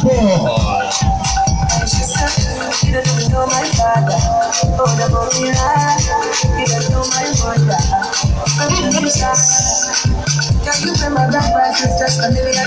boy. He doesn't know my father. Oh, the boy, he doesn't know my mother. Can you pay my back price? It's just $1 million.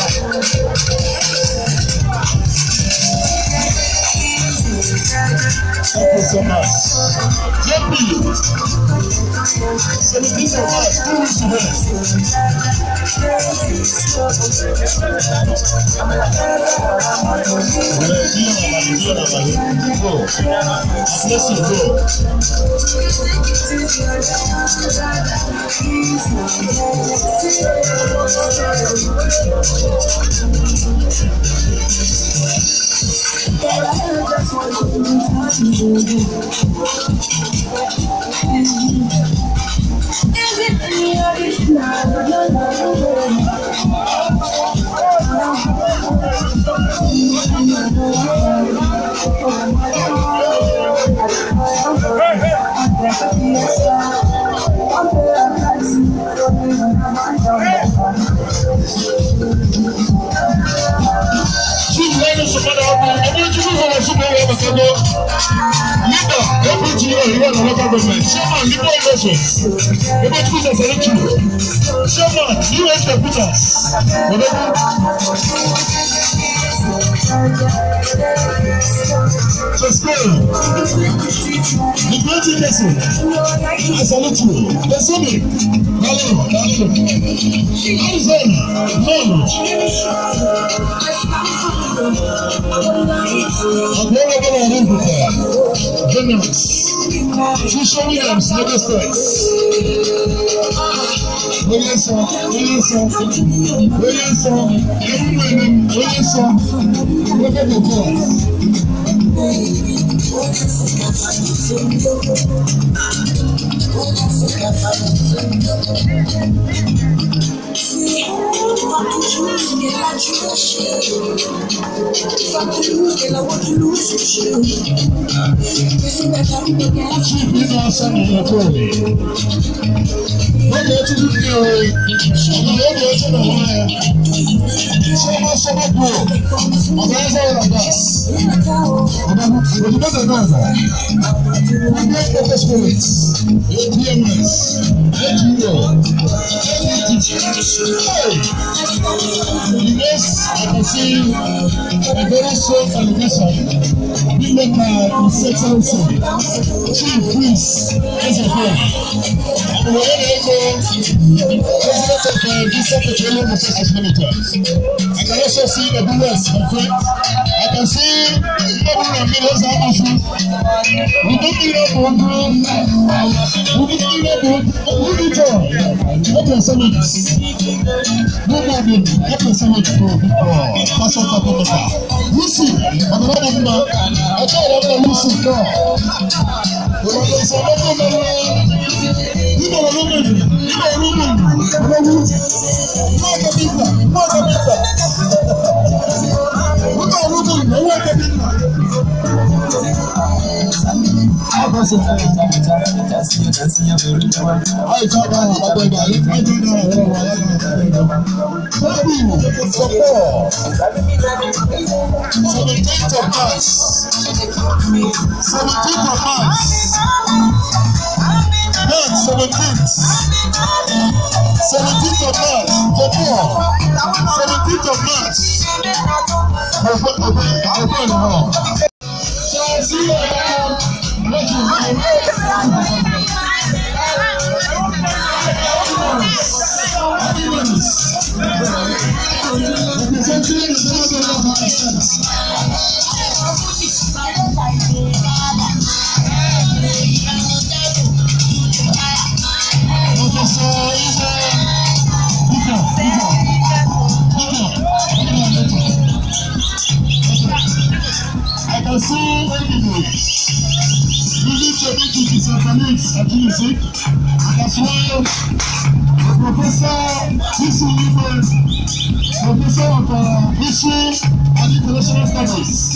Thank you so much. JP, 17 so much. 2 weeks to her. Just go. The great lesson. I salute you. Listen me. Yes, I can see a very soft celebration. We make my excellency, Chief Priest Ezechukwu, and the President of Visa Petroleum Resources Limited. I can also see the US, my friend. I can see millions of people. We don't need a program. We don't need a program. What are some of this? Nobody, what are some of the Pastor Papa? You see, I'm not a man. I told them to listen to Professor of History and International Studies.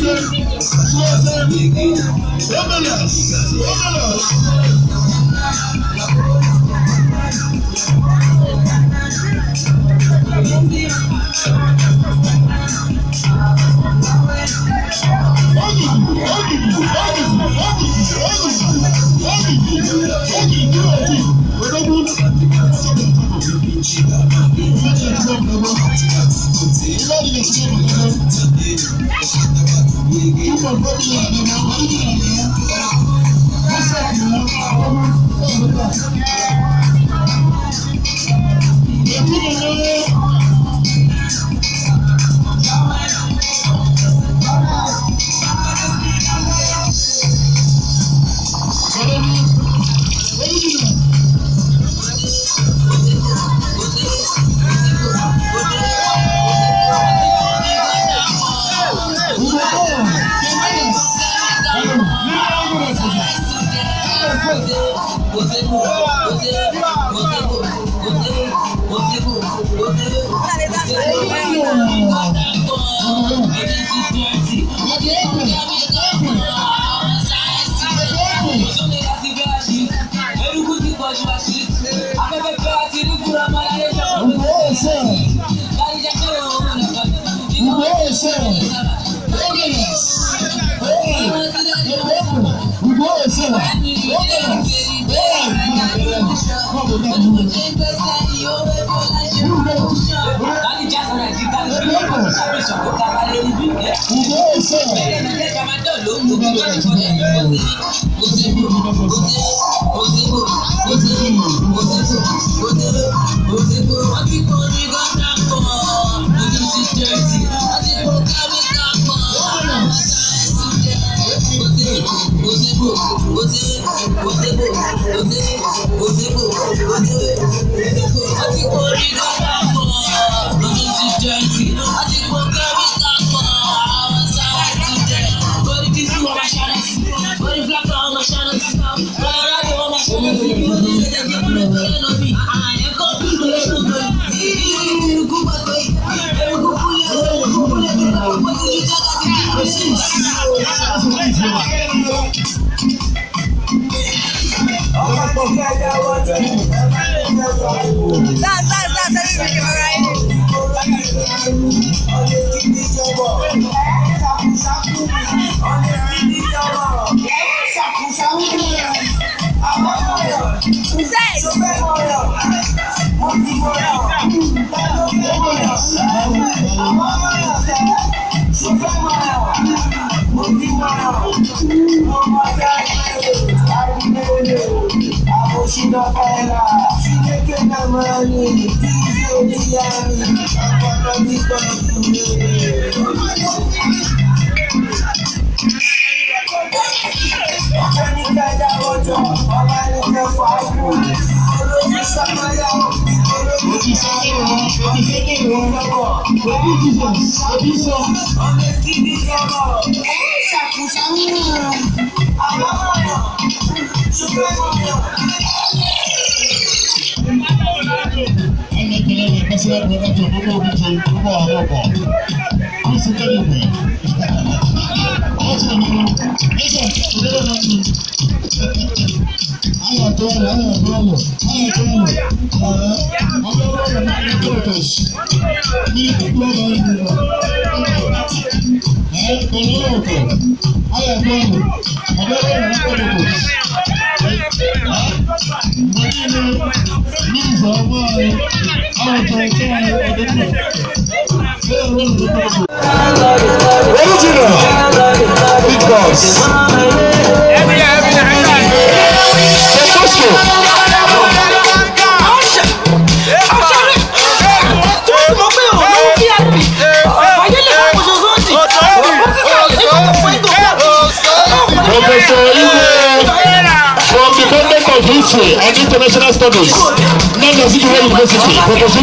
And international studies, non-National University, Professor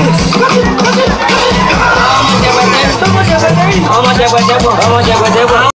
Professor.